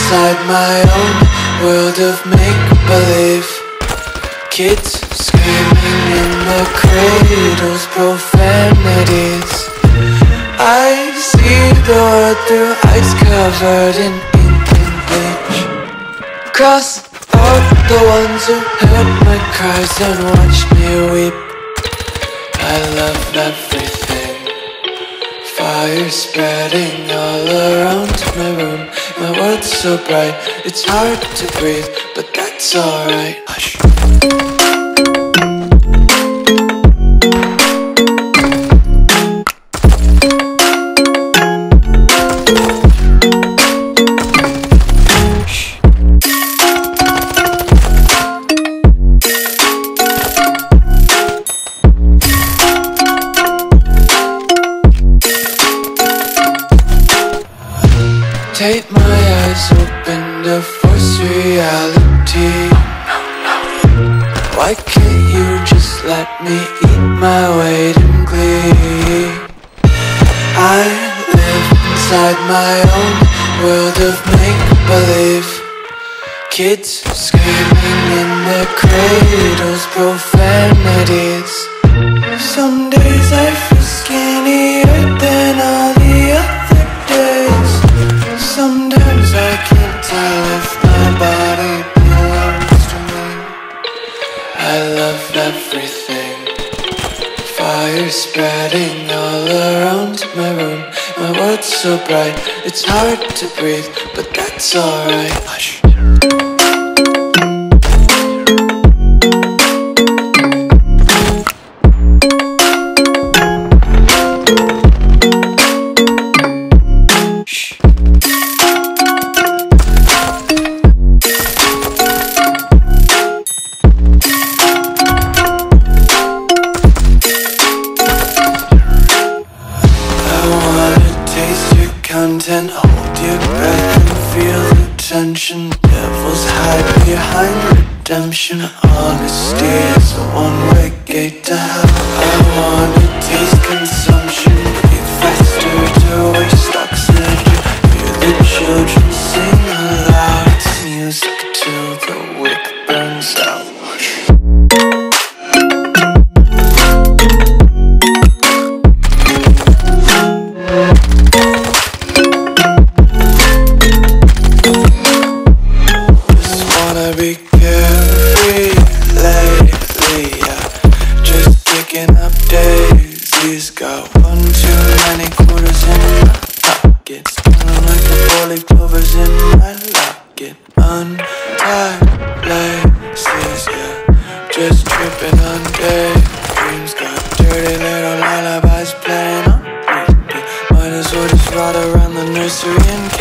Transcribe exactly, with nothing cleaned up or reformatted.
inside my own world of make-believe. Kids screaming in the cradles, profanities. I see the world through ice covered in ink and bleach. Cross out the ones who heard my cries and watched me weep. I love everything. Fire spreading all around my room. My world's so bright, it's hard to breathe, but that's alright. Hush. Take my eyes open to force reality. Why can't you just let me eat my weight in glee? I live inside my own world of make-believe. Kids screaming in their cradles, profanities. Some days I feel skinnier than all the other days. Sometimes I can't tell if my body belongs to me. I love everything. Fire spreading all around my room. My world's so bright, it's hard to breathe, but that's alright. Hush. Content, hold your breath and feel the tension. Devils hide behind redemption. Honesty is a one-way gate to hell. I wanna taste consumption. Breathe faster to waste oxygen. Hear the children sing aloud. It's music till the wick burns out. Be carefree lately, yeah. Just picking up daisies. Got one too many quarters in my pockets. Feeling like the four-leaf clovers in my locket. Untied laces, yeah. Just tripping on daydreams. Got dirty little lullabies playing on repeat. Might as well just ride around the nursery and